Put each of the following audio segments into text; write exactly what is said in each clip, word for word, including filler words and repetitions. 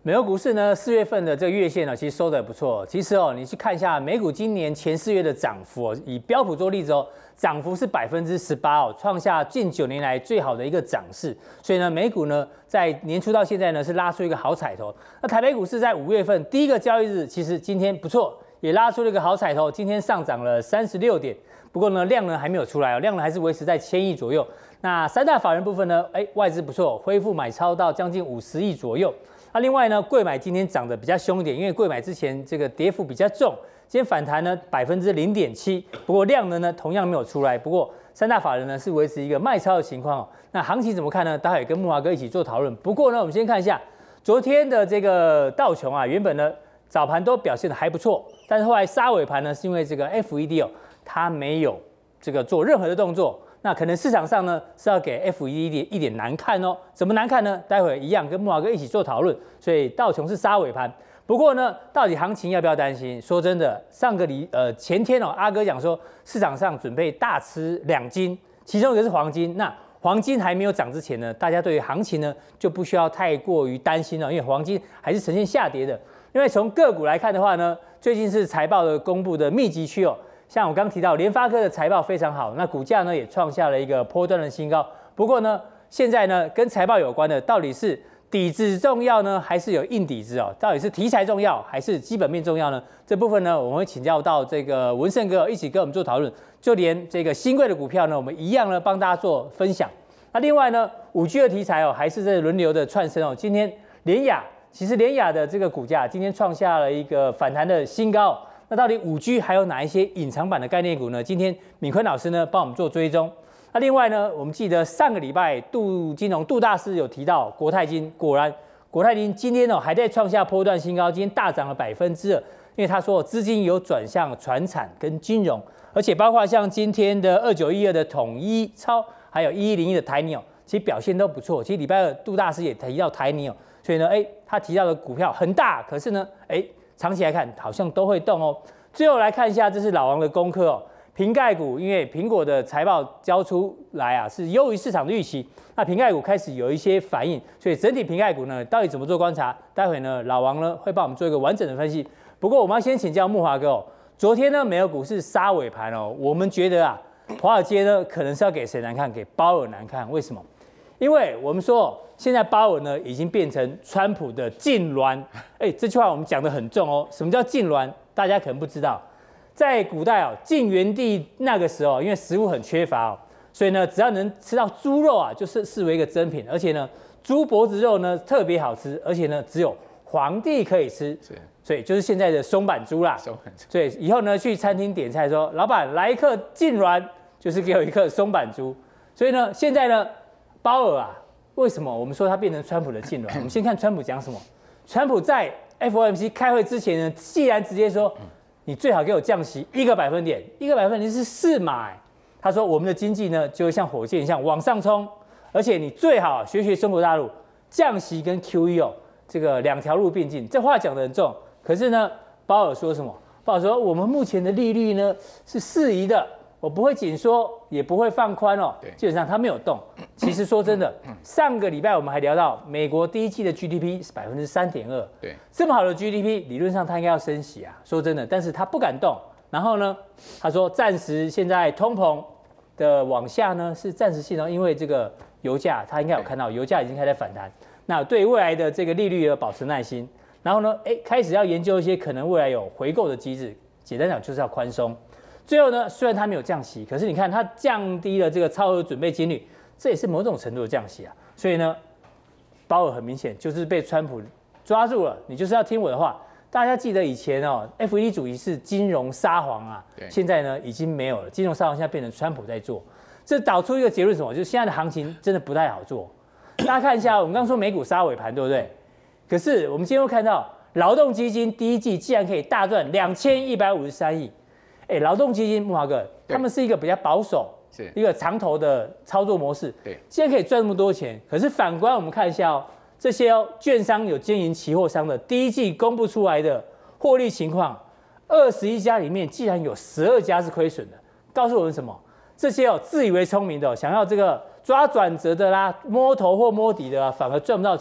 美国股市呢，四月份的这个月线呢，其实收的不错。其实哦，你去看一下美股今年前四月的涨幅哦，以标普做例子哦，涨幅是百分之十八哦，创下近九年来最好的一个涨势。所以呢，美股呢在年初到现在呢是拉出一个好彩头。那台北股市在五月份第一个交易日，其实今天不错，也拉出了一个好彩头，今天上涨了三十六点。不过呢，量呢还没有出来哦，量呢还是维持在千亿左右。那三大法人部分呢，哎，外资不错，恢复买超到将近五十亿左右。那另外呢，贵买今天涨得比较凶一点，因为贵买之前这个跌幅比较重，今天反弹呢百分之零点七，不过量呢呢同样没有出来。不过三大法人呢是维持一个卖超的情况哦。那行情怎么看呢？待会跟木华哥一起做讨论。不过呢，我们先看一下昨天的这个道琼啊，原本呢早盘都表现得还不错，但是后来杀尾盘呢，是因为这个 F E D 哦，它没有这个做任何的动作。那可能市场上呢是要给 F E D 一点难看哦，怎么难看呢？待会一样跟木华哥一起做讨论。所以道琼是杀尾盘，不过呢，到底行情要不要担心？说真的，上个礼呃前天哦，阿哥讲说市场上准备大吃两金，其中一个是黄金。那黄金还没有涨之前呢，大家对于行情呢就不需要太过于担心了，因为黄金还是呈现下跌的。因为从个股来看的话呢，最近是财报的公布的密集区哦。像我刚刚提到，联发科的财报非常好，那股价呢也创下了一个波段的新高。不过呢，现在呢跟财报有关的，到底是底子重要呢，还是有硬底子哦？到底是题材重要，还是基本面重要呢？这部分呢，我们会请教到这个文胜哥一起跟我们做讨论。就连这个新贵的股票呢，我们一样呢帮大家做分享。那另外呢，五 G 的题材哦，还是在轮流的窜升哦。今天联亚，其实联亚的这个股价今天创下了一个反弹的新高。那到底 五 G 还有哪一些隐藏版的概念股呢？今天敏坤老师呢帮我们做追踪。那另外呢，我们记得上个礼拜杜金龙杜大师有提到国泰金，果然国泰金今天呢还在创下波段新高，今天大涨了百分之二，因为他说资金有转向传产跟金融，而且包括像今天的二九一二的统一超，还有一一零一的台泥哦，其实表现都不错。其实礼拜二杜大师也提到台泥哦，所以呢，哎，他提到的股票很大，可是呢，哎。长期来看，好像都会动哦。最后来看一下，这是老王的功课哦。瓶盖股，因为苹果的财报交出来啊，是优于市场的预期，那瓶盖股开始有一些反应，所以整体瓶盖股呢，到底怎么做观察？待会呢，老王呢会帮我们做一个完整的分析。不过我们要先请教木华哥哦。昨天呢，美国股市杀尾盘哦，我们觉得啊，华尔街呢可能是要给谁难看？给鲍尔难看。为什么？因为我们说，现在鲍尔呢已经变成川普的痉挛，哎，这句话我们讲得很重哦。什么叫痉挛？大家可能不知道，在古代哦，晋元帝那个时候，因为食物很缺乏哦，所以呢，只要能吃到猪肉啊，就是视为一个珍品，而且呢，猪脖子肉呢特别好吃，而且呢，只有皇帝可以吃，所以就是现在的松板猪啦。松板猪。所以以后呢，去餐厅点菜说，老板来一客痉挛，就是给我一客松板猪。所以呢，现在呢。鲍尔啊，为什么我们说他变成川普的痉挛？我们先看川普讲什么。川普在 F O M C 开会之前呢，既然直接说，你最好给我降息一个百分点，一个百分点是四码、欸。他说我们的经济呢就会像火箭一样往上冲，而且你最好学学中国大陆，降息跟 Q E 哦，这个两条路并进。这话讲得很重，可是呢，鲍尔说什么？鲍尔说我们目前的利率呢是适宜的。我不会紧缩，也不会放宽哦。基本上它没有动。其实说真的，上个礼拜我们还聊到美国第一季的 G D P 是百分之三点二，对，这么好的 G D P， 理论上它应该要升息啊。说真的，但是它不敢动。然后呢，他说暂时现在通膨的往下呢是暂时性的，因为这个油价，他应该有看到油价已经开始反弹。那对未来的这个利率要保持耐心。然后呢，哎，开始要研究一些可能未来有回购的机制。简单讲就是要宽松。最后呢，虽然它没有降息，可是你看它降低了这个超额准备金率，这也是某种程度的降息啊。所以呢，鲍尔很明显就是被川普抓住了，你就是要听我的话。大家记得以前哦 ，F E D 主席是金融沙皇啊，现在呢已经没有了，金融沙皇现在变成川普在做，这导出一个结论是什么？就是现在的行情真的不太好做。大家看一下，我们刚刚说美股杀尾盘，对不对？可是我们今天会看到劳动基金第一季竟然可以大赚两千一百五十三亿。哎，劳动基金木华哥，他们是一个比较保守、一个长头的操作模式。对，现在可以赚那么多钱，可是反观我们看一下哦，这些哦，券商有经营期货商的第一季公布出来的获利情况，二十一家里面竟然有十二家是亏损的，告诉我们什么？这些哦自以为聪明的、哦，想要这个抓转折的啦、摸头或摸底的、啊，反而赚不到钱。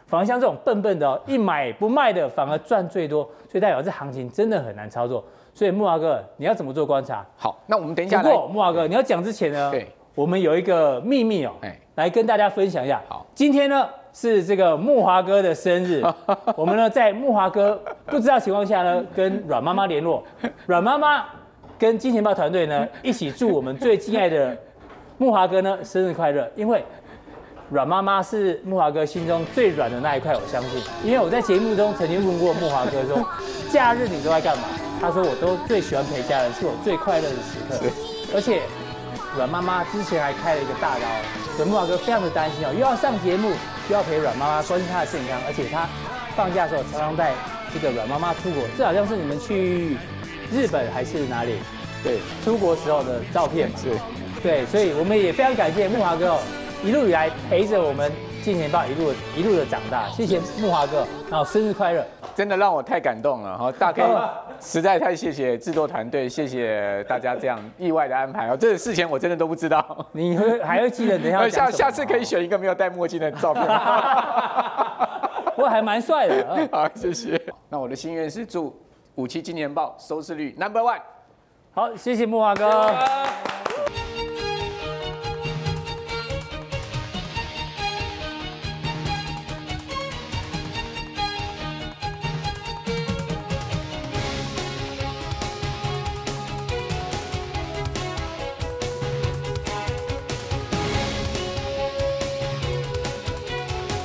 反而像这种笨笨的、哦，一买不卖的，反而赚最多，所以代表这行情真的很难操作。所以木华哥，你要怎么做观察？ 好，那我们等一下来。 不过木华哥，你要讲之前呢， 对， 我们有一个秘密哦，来跟大家分享一下。 好， 今天呢是这个木华哥的生日，我们呢在木华哥不知道情况下呢，跟阮妈妈联络，阮妈妈跟金钱豹团队呢一起祝我们最敬爱的木华哥呢生日快乐，因为阮妈妈是木华哥心中最软的那一块，我相信。因为我在节目中曾经问过木华哥说，假日你都在干嘛？他说我都最喜欢陪家人，是我最快乐的时刻。而且阮妈妈之前还开了一个大刀，所以木华哥非常的担心哦，又要上节目，又要陪阮妈妈关心她的健康，而且他放假的时候常常带这个阮妈妈出国，这好像是你们去日本还是哪里？对，出国时候的照片嘛。是，对，所以我们也非常感谢木华哥哦。一路以来陪着我们金钱豹一路一路的长大，谢谢木华哥，然后生日快乐！ 真的让我太感动了哈，大 K 实在太谢谢制作团队，谢谢大家这样意外的安排哦，这个事前我真的都不知道。 你会还会记得等一下下下次可以选一个没有戴墨镜的照片。 不过还蛮帅的。 好，谢谢。那我的心愿是祝五期金钱豹收视率 number one。 好，谢谢木华哥。